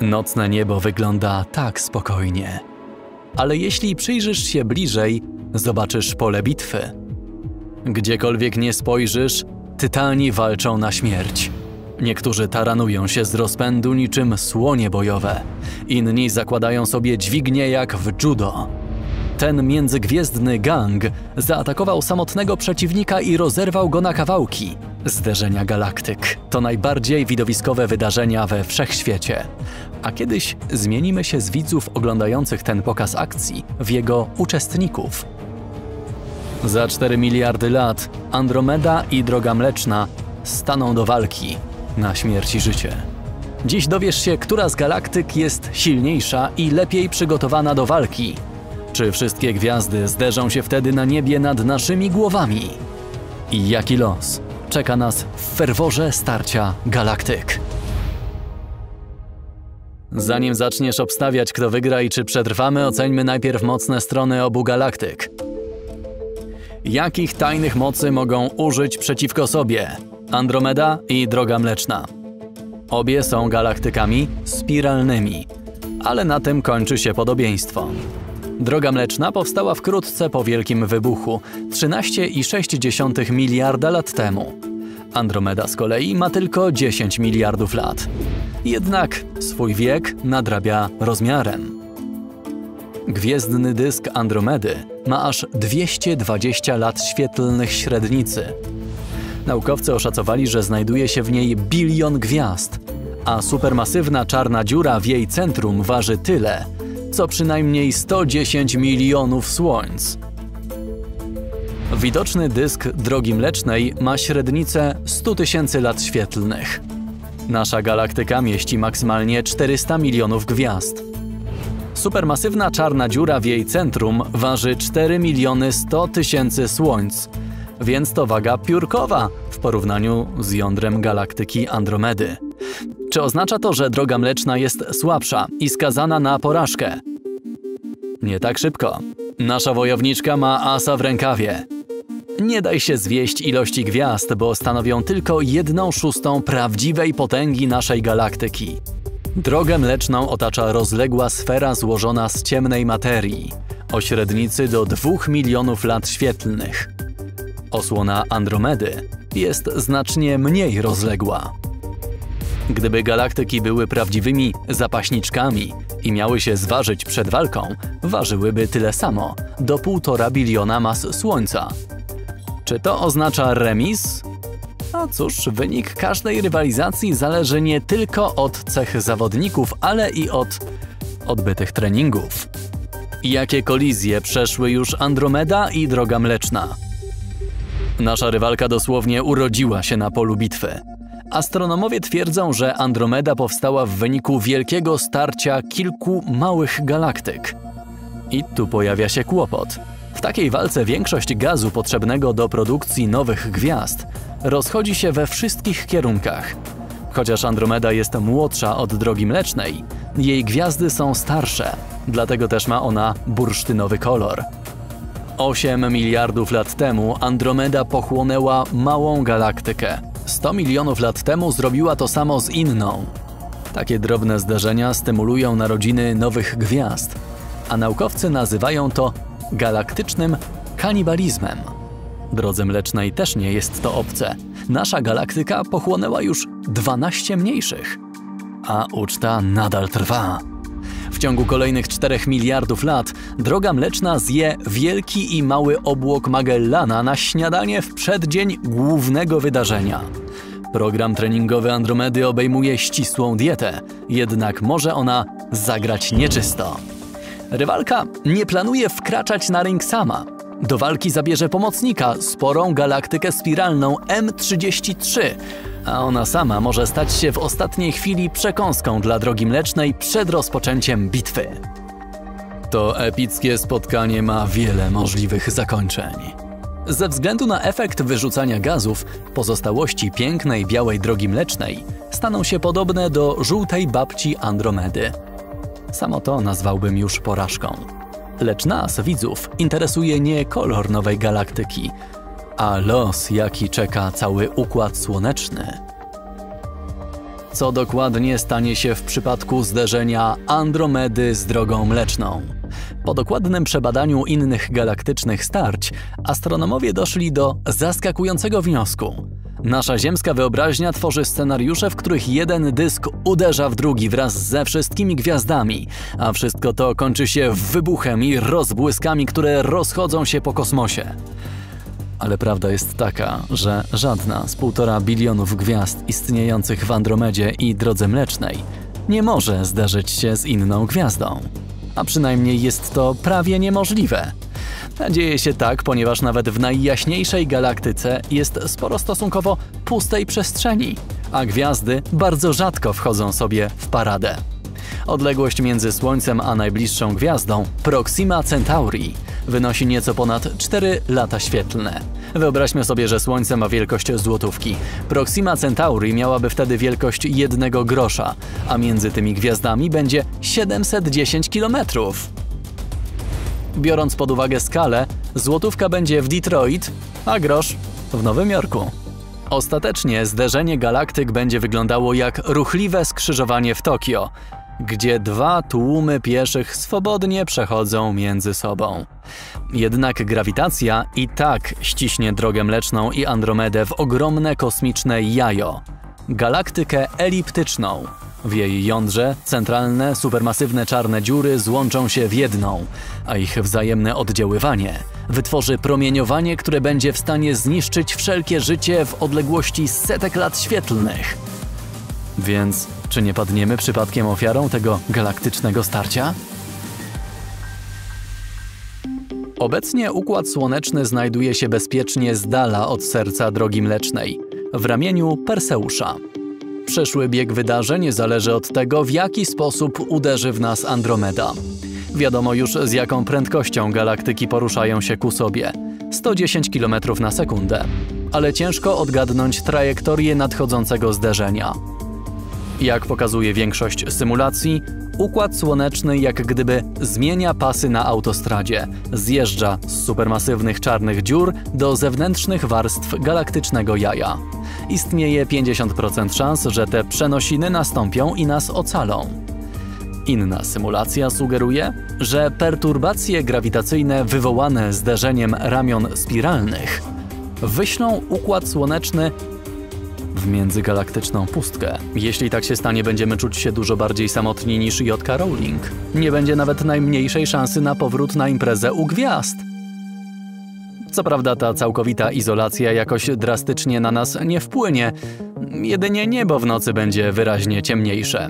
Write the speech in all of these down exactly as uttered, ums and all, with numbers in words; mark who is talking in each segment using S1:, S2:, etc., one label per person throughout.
S1: Nocne niebo wygląda tak spokojnie. Ale jeśli przyjrzysz się bliżej, zobaczysz pole bitwy. Gdziekolwiek nie spojrzysz, tytani walczą na śmierć. Niektórzy taranują się z rozpędu niczym słonie bojowe, inni zakładają sobie dźwignie jak w judo. Ten międzygwiezdny gang zaatakował samotnego przeciwnika i rozerwał go na kawałki. Zderzenia galaktyk to najbardziej widowiskowe wydarzenia we wszechświecie, a kiedyś zmienimy się z widzów oglądających ten pokaz akcji w jego uczestników. Za cztery miliardy lat Andromeda i Droga Mleczna staną do walki na śmierć i życie. Dziś dowiesz się, która z galaktyk jest silniejsza i lepiej przygotowana do walki. Czy wszystkie gwiazdy zderzą się wtedy na niebie nad naszymi głowami? I jaki los czeka nas w ferworze starcia galaktyk? Zanim zaczniesz obstawiać, kto wygra i czy przetrwamy, oceńmy najpierw mocne strony obu galaktyk. Jakich tajnych mocy mogą użyć przeciwko sobie Andromeda i Droga Mleczna? Obie są galaktykami spiralnymi, ale na tym kończy się podobieństwo. Droga Mleczna powstała wkrótce po Wielkim Wybuchu, trzynaście i sześć dziesiątych miliarda lat temu. Andromeda z kolei ma tylko dziesięć miliardów lat. Jednak swój wiek nadrabia rozmiarem. Gwiezdny dysk Andromedy ma aż dwieście dwadzieścia lat świetlnych średnicy. Naukowcy oszacowali, że znajduje się w niej bilion gwiazd, a supermasywna czarna dziura w jej centrum waży tyle, co przynajmniej sto dziesięć milionów słońc. Widoczny dysk Drogi Mlecznej ma średnicę sto tysięcy lat świetlnych. Nasza galaktyka mieści maksymalnie czterysta milionów gwiazd. Supermasywna czarna dziura w jej centrum waży cztery miliony sto tysięcy słońc, więc to waga piórkowa w porównaniu z jądrem galaktyki Andromedy. Czy oznacza to, że Droga Mleczna jest słabsza i skazana na porażkę? Nie tak szybko. Nasza wojowniczka ma asa w rękawie. Nie daj się zwieść ilości gwiazd, bo stanowią tylko jedną szóstą prawdziwej potęgi naszej galaktyki. Drogę Mleczną otacza rozległa sfera złożona z ciemnej materii, o średnicy do dwóch milionów lat świetlnych. Osłona Andromedy jest znacznie mniej rozległa. Gdyby galaktyki były prawdziwymi zapaśniczkami i miały się zważyć przed walką, ważyłyby tyle samo, do półtora biliona mas Słońca. Czy to oznacza remis? No cóż, wynik każdej rywalizacji zależy nie tylko od cech zawodników, ale i od odbytych treningów. Jakie kolizje przeszły już Andromeda i Droga Mleczna? Nasza rywalka dosłownie urodziła się na polu bitwy. Astronomowie twierdzą, że Andromeda powstała w wyniku wielkiego starcia kilku małych galaktyk. I tu pojawia się kłopot. W takiej walce większość gazu potrzebnego do produkcji nowych gwiazd rozchodzi się we wszystkich kierunkach. Chociaż Andromeda jest młodsza od Drogi Mlecznej, jej gwiazdy są starsze, dlatego też ma ona bursztynowy kolor. osiem miliardów lat temu Andromeda pochłonęła małą galaktykę. sto milionów lat temu zrobiła to samo z inną. Takie drobne zdarzenia stymulują narodziny nowych gwiazd, a naukowcy nazywają to galaktycznym kanibalizmem. Drodze Mlecznej też nie jest to obce. Nasza galaktyka pochłonęła już dwanaście mniejszych, a uczta nadal trwa. W ciągu kolejnych czterech miliardów lat Droga Mleczna zje wielki i mały obłok Magellana na śniadanie w przeddzień głównego wydarzenia. Program treningowy Andromedy obejmuje ścisłą dietę, jednak może ona zagrać nieczysto. Rywalka nie planuje wkraczać na ring sama. Do walki zabierze pomocnika, sporą galaktykę spiralną M trzydzieści trzy, a ona sama może stać się w ostatniej chwili przekąską dla Drogi Mlecznej przed rozpoczęciem bitwy. To epickie spotkanie ma wiele możliwych zakończeń. Ze względu na efekt wyrzucania gazów, pozostałości pięknej białej Drogi Mlecznej staną się podobne do żółtej babci Andromedy. Samo to nazwałbym już porażką. Lecz nas, widzów, interesuje nie kolor nowej galaktyki, a los, jaki czeka cały Układ Słoneczny. co dokładnie stanie się w przypadku zderzenia Andromedy z Drogą Mleczną. Po dokładnym przebadaniu innych galaktycznych starć, astronomowie doszli do zaskakującego wniosku. Nasza ziemska wyobraźnia tworzy scenariusze, w których jeden dysk uderza w drugi wraz ze wszystkimi gwiazdami, a wszystko to kończy się wybuchem i rozbłyskami, które rozchodzą się po kosmosie. Ale prawda jest taka, że żadna z półtora bilionów gwiazd istniejących w Andromedzie i Drodze Mlecznej nie może zderzyć się z inną gwiazdą. A przynajmniej jest to prawie niemożliwe. Dzieje się tak, ponieważ nawet w najjaśniejszej galaktyce jest sporo stosunkowo pustej przestrzeni, a gwiazdy bardzo rzadko wchodzą sobie w paradę. Odległość między Słońcem a najbliższą gwiazdą, Proxima Centauri, wynosi nieco ponad cztery lata świetlne. Wyobraźmy sobie, że Słońce ma wielkość złotówki. Proxima Centauri miałaby wtedy wielkość jednego grosza, a między tymi gwiazdami będzie siedemset dziesięć kilometrów. Biorąc pod uwagę skalę, złotówka będzie w Detroit, a grosz w Nowym Jorku. Ostatecznie zderzenie galaktyk będzie wyglądało jak ruchliwe skrzyżowanie w Tokio, gdzie dwa tłumy pieszych swobodnie przechodzą między sobą. Jednak grawitacja i tak ściśnie Drogę Mleczną i Andromedę w ogromne kosmiczne jajo – galaktykę eliptyczną. W jej jądrze centralne, supermasywne czarne dziury złączą się w jedną, a ich wzajemne oddziaływanie wytworzy promieniowanie, które będzie w stanie zniszczyć wszelkie życie w odległości setek lat świetlnych. Więc czy nie padniemy przypadkiem ofiarą tego galaktycznego starcia? Obecnie Układ Słoneczny znajduje się bezpiecznie z dala od serca Drogi Mlecznej, w ramieniu Perseusza. Przyszły bieg wydarzeń zależy od tego, w jaki sposób uderzy w nas Andromeda. Wiadomo już, z jaką prędkością galaktyki poruszają się ku sobie – sto dziesięć kilometrów na sekundę. Ale ciężko odgadnąć trajektorię nadchodzącego zderzenia. Jak pokazuje większość symulacji, Układ Słoneczny jak gdyby zmienia pasy na autostradzie, zjeżdża z supermasywnych czarnych dziur do zewnętrznych warstw galaktycznego jaja. Istnieje pięćdziesiąt procent szans, że te przenosiny nastąpią i nas ocalą. Inna symulacja sugeruje, że perturbacje grawitacyjne wywołane zderzeniem ramion spiralnych wyślą Układ Słoneczny w międzygalaktyczną pustkę. Jeśli tak się stanie, będziemy czuć się dużo bardziej samotni niż J K Rowling. Nie będzie nawet najmniejszej szansy na powrót na imprezę u gwiazd. Co prawda ta całkowita izolacja jakoś drastycznie na nas nie wpłynie, jedynie niebo w nocy będzie wyraźnie ciemniejsze.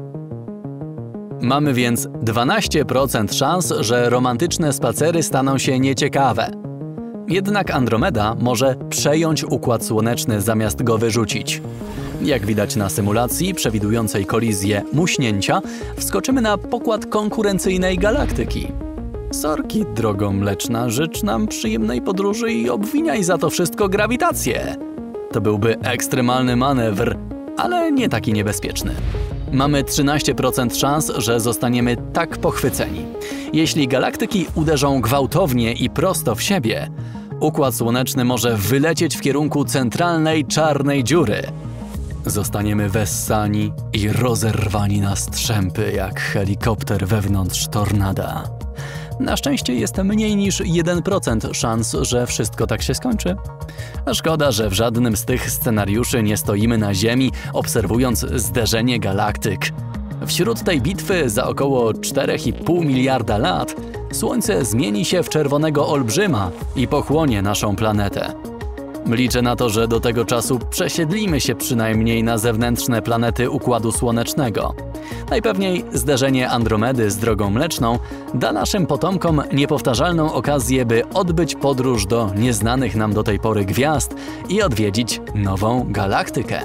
S1: Mamy więc dwanaście procent szans, że romantyczne spacery staną się nieciekawe. Jednak Andromeda może przejąć Układ Słoneczny zamiast go wyrzucić. Jak widać na symulacji przewidującej kolizję muśnięcia, wskoczymy na pokład konkurencyjnej galaktyki. Sorki, Drogo Mleczna, życz nam przyjemnej podróży i obwiniaj za to wszystko grawitację. To byłby ekstremalny manewr, ale nie taki niebezpieczny. Mamy trzynaście procent szans, że zostaniemy tak pochwyceni. Jeśli galaktyki uderzą gwałtownie i prosto w siebie, Układ Słoneczny może wylecieć w kierunku centralnej czarnej dziury. Zostaniemy wessani i rozerwani na strzępy jak helikopter wewnątrz tornada. Na szczęście jest mniej niż jeden procent szans, że wszystko tak się skończy. Szkoda, że w żadnym z tych scenariuszy nie stoimy na Ziemi, obserwując zderzenie galaktyk. Wśród tej bitwy za około cztery i pół miliarda lat Słońce zmieni się w czerwonego olbrzyma i pochłonie naszą planetę. Liczę na to, że do tego czasu przesiedlimy się przynajmniej na zewnętrzne planety Układu Słonecznego. Najpewniej zderzenie Andromedy z Drogą Mleczną da naszym potomkom niepowtarzalną okazję, by odbyć podróż do nieznanych nam do tej pory gwiazd i odwiedzić nową galaktykę.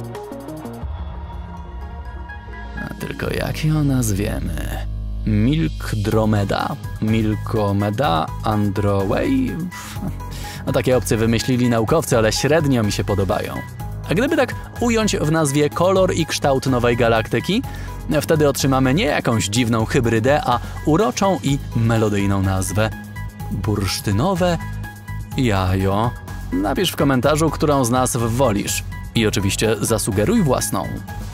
S1: A tylko jak ją nazwiemy? Milkdromeda, Milkomeda, Androway? No takie opcje wymyślili naukowcy, ale średnio mi się podobają. A gdyby tak ująć w nazwie kolor i kształt nowej galaktyki, wtedy otrzymamy nie jakąś dziwną hybrydę, a uroczą i melodyjną nazwę. Bursztynowe jajo. Napisz w komentarzu, którą z nazw wolisz. I oczywiście zasugeruj własną.